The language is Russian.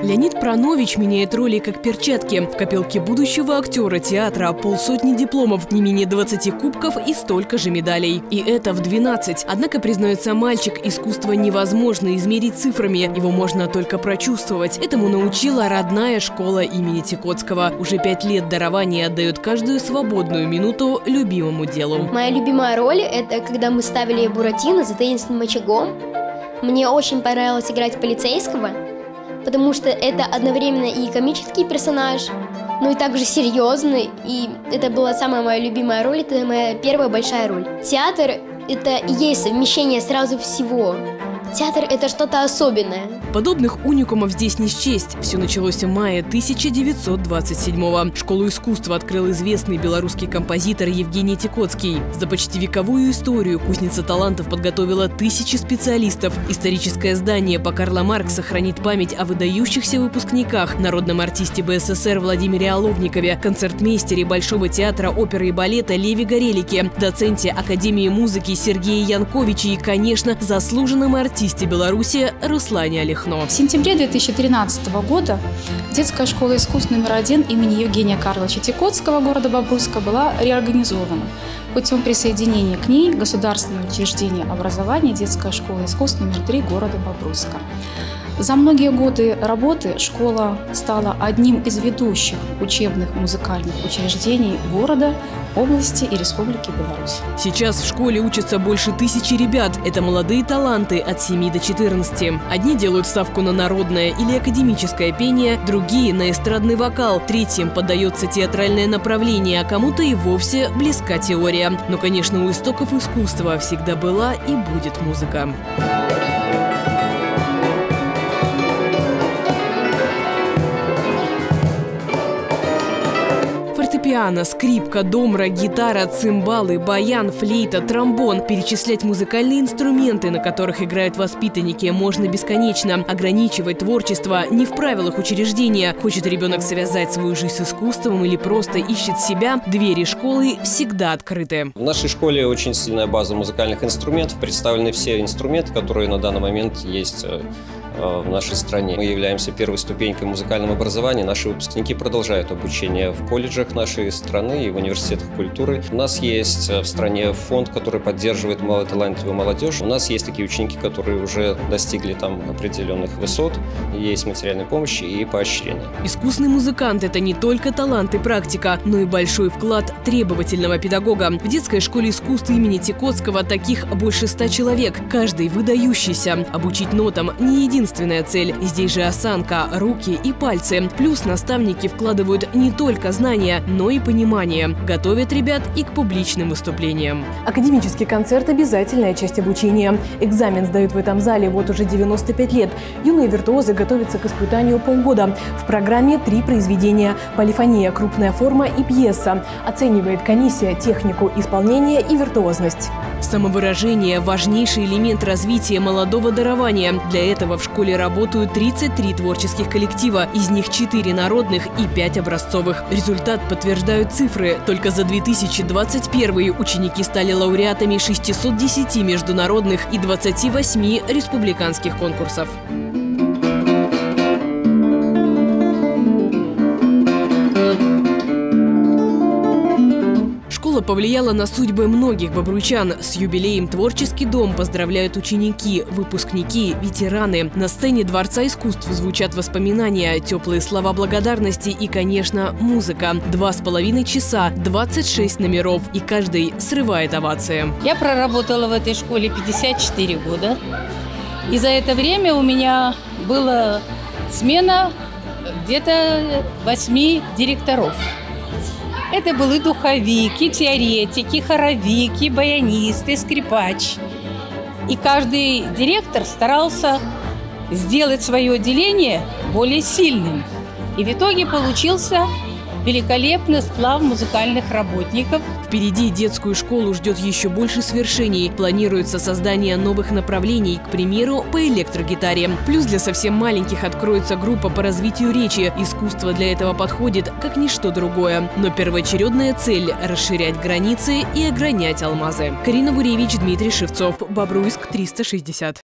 Леонид Пранович меняет роли как перчатки. В копилке будущего актера театра полсотни дипломов, не менее 20 кубков и столько же медалей. И это в 12. Однако, признается мальчик, искусство невозможно измерить цифрами. Его можно только прочувствовать. Этому научила родная школа имени Тикотского. Уже 5 лет дарования отдает каждую свободную минуту любимому делу. Моя любимая роль – это когда мы ставили Буратино за таинственным очагом. Мне очень понравилось играть полицейского, потому что это одновременно и комический персонаж, но и также серьезный. И это была самая моя любимая роль, это моя первая большая роль. Театр – это и есть совмещение сразу всего. Театр – это что-то особенное. Подобных уникумов здесь не счесть. Все началось в мае 1927-го. Школу искусства открыл известный белорусский композитор Евгений Тикотский. За почти вековую историю кузница талантов подготовила тысячи специалистов. Историческое здание по Карла Маркса хранит память о выдающихся выпускниках, народном артисте БССР Владимире Оловникове, концертмейстере Большого театра оперы и балета Леве Горелике, доценте Академии музыки Сергее Янковиче и, конечно, заслуженном артисте Беларуси Руслане Олехно. В сентябре 2013 года детская школа искусств номер 1 имени Евгения Карловича Тикотского города Бобруйска была реорганизована. Путем присоединения к ней государственное учреждение образования детская школа искусств номер 3 города Бобруйска. За многие годы работы школа стала одним из ведущих учебных музыкальных учреждений города, области и Республики Беларусь. Сейчас в школе учатся больше 1000 ребят. Это молодые таланты от 7 до 14. Одни делают ставку на народное или академическое пение, другие – на эстрадный вокал, третьим поддается театральное направление, а кому-то и вовсе близка теория. Но, конечно, у истоков искусства всегда была и будет музыка. Фортепиано, скрипка, домра, гитара, цимбалы, баян, флейта, тромбон. Перечислять музыкальные инструменты, на которых играют воспитанники, можно бесконечно. Ограничивать творчество не в правилах учреждения. Хочет ребенок связать свою жизнь с искусством или просто ищет себя, двери школы всегда открыты. В нашей школе очень сильная база музыкальных инструментов. Представлены все инструменты, которые на данный момент есть в нашей стране. Мы являемся первой ступенькой музыкального образования. Наши выпускники продолжают обучение в колледжах нашей страны и в университетах культуры. У нас есть в стране фонд, который поддерживает малоталантливую молодежь. У нас есть такие ученики, которые уже достигли там определенных высот. Есть материальная помощь и поощрение. Искусный музыкант – это не только талант и практика, но и большой вклад требовательного педагога. В детской школе искусств имени Тикотского таких больше 100 человек. Каждый выдающийся. Обучить нотам не единственная цель. Здесь же осанка, руки и пальцы. Плюс наставники вкладывают не только знания, но и понимание. Готовят ребят и к публичным выступлениям. Академический концерт – обязательная часть обучения. Экзамен сдают в этом зале вот уже 95 лет. Юные виртуозы готовятся к испытанию полгода. В программе 3 произведения – полифония, крупная форма и пьеса. Оценивает комиссия технику исполнения и виртуозность. Самовыражение – важнейший элемент развития молодого дарования. Для этого в школе работают 33 творческих коллектива, из них 4 народных и 5 образцовых. Результат подтверждают цифры. Только за 2021 ученики стали лауреатами 610 международных и 28 республиканских конкурсов. Школа повлияла на судьбы многих бобруйчан. С юбилеем «Творческий дом» поздравляют ученики, выпускники, ветераны. На сцене Дворца искусств звучат воспоминания, теплые слова благодарности и, конечно, музыка. 2,5 часа, 26 номеров, и каждый срывает овации. Я проработала в этой школе 54 года. И за это время у меня была смена где-то 8 директоров. Это был и духовик, и теоретик, и хоровик, и баянист, и скрипач. И каждый директор старался сделать свое отделение более сильным. И в итоге получился великолепный сплав музыкальных работников. Впереди детскую школу ждет еще больше свершений. Планируется создание новых направлений, к примеру, по электрогитаре. Плюс для совсем маленьких откроется группа по развитию речи. Искусство для этого подходит как ничто другое. Но первоочередная цель – расширять границы и огранять алмазы. Карина Гуревич, Дмитрий Шевцов. Бобруйск, 360.